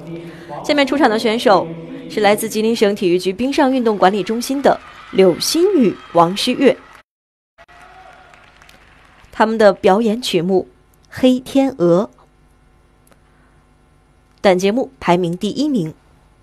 下面出场的选手是来自吉林省体育局冰上运动管理中心的柳新宇、王诗玥，他们的表演曲目《黑天鹅》，本节目排名第1名。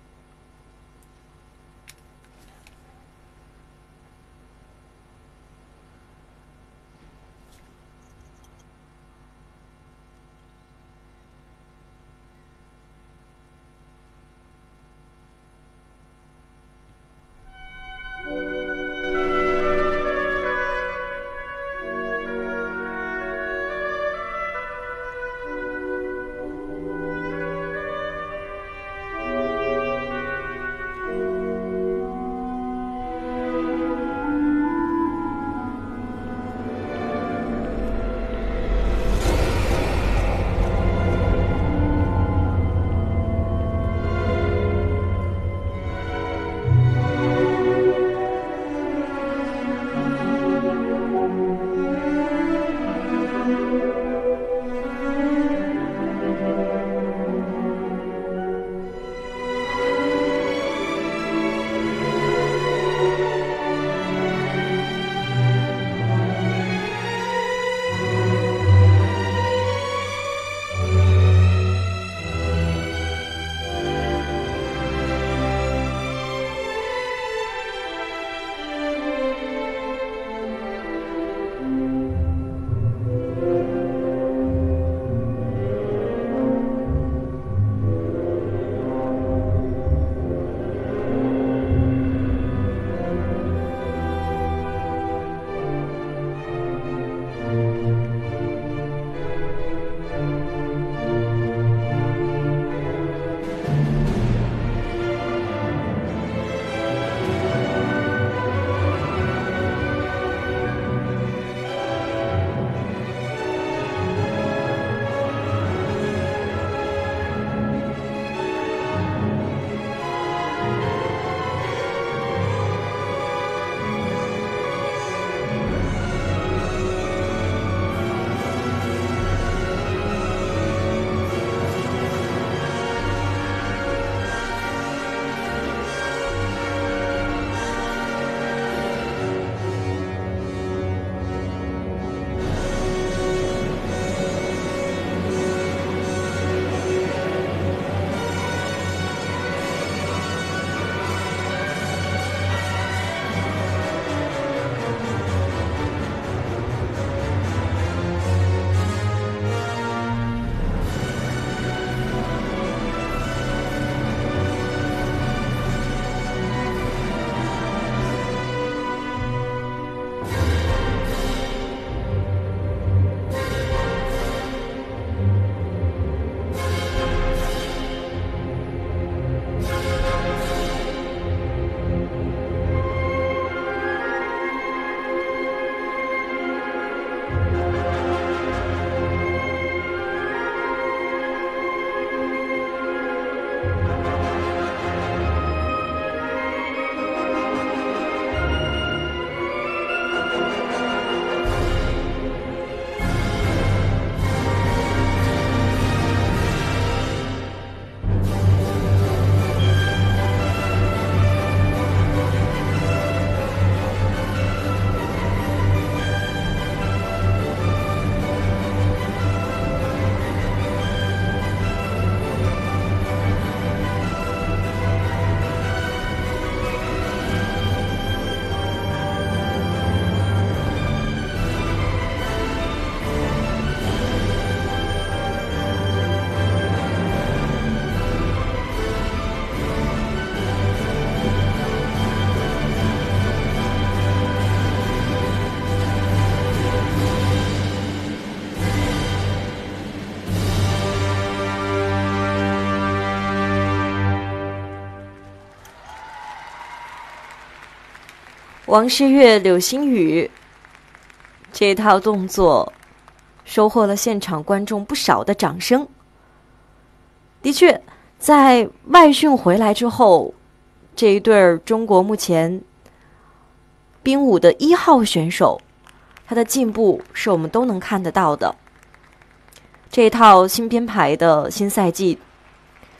王诗玥、柳新宇这套动作收获了现场观众不少的掌声。的确，在外训回来之后，这一对中国目前冰舞的1号选手，他的进步是我们都能看得到的。这一套新编排的新赛季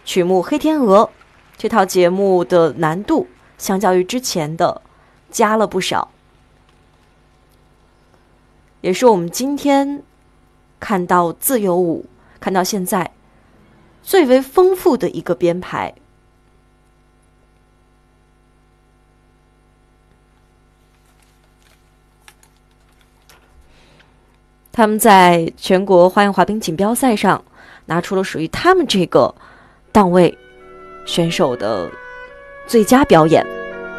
曲目《黑天鹅》，这套节目的难度相较于之前的加了不少，也是我们今天看到自由舞看到现在最为丰富的一个编排。他们在全国花样滑冰锦标赛上拿出了属于他们这个档位选手的最佳表演。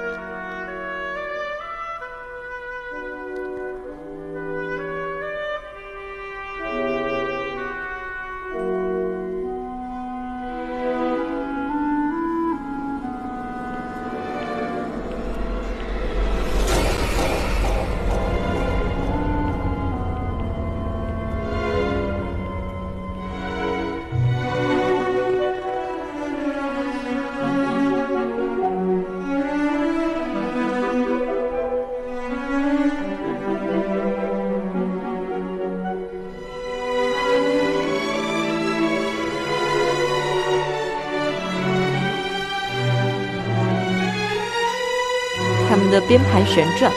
他们的编排旋转，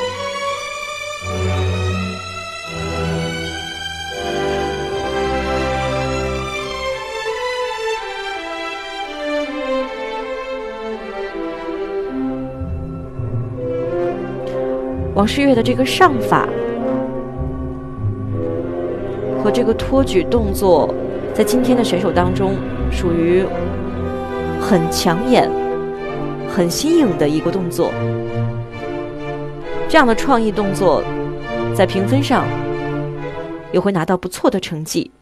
王诗玥的这个上法和这个托举动作，在今天的选手当中属于很抢眼、很新颖的一个动作。这样的创意动作在评分上也会拿到不错的成绩。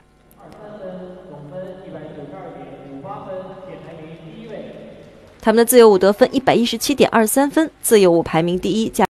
他们的自由舞得分117.23分，自由舞排名第一。